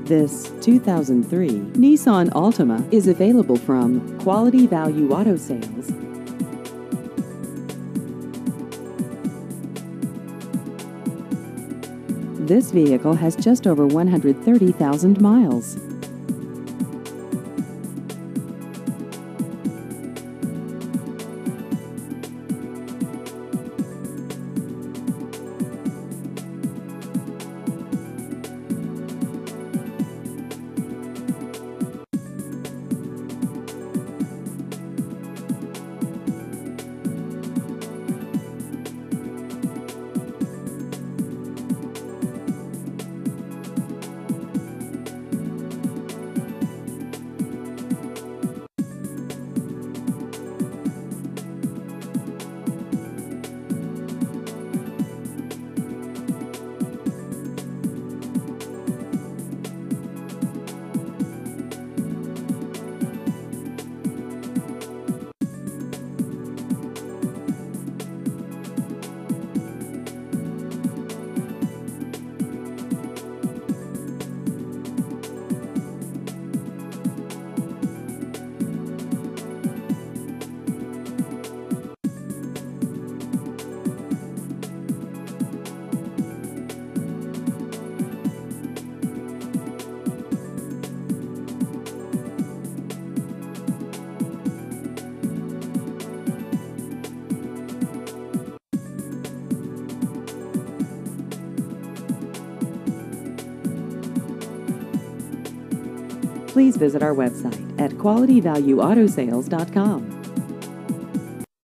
This 2003 Nissan Altima is available from Quality Value Auto Sales. This vehicle has just over 130,000 miles. Please visit our website at qualityvalueautosales.com.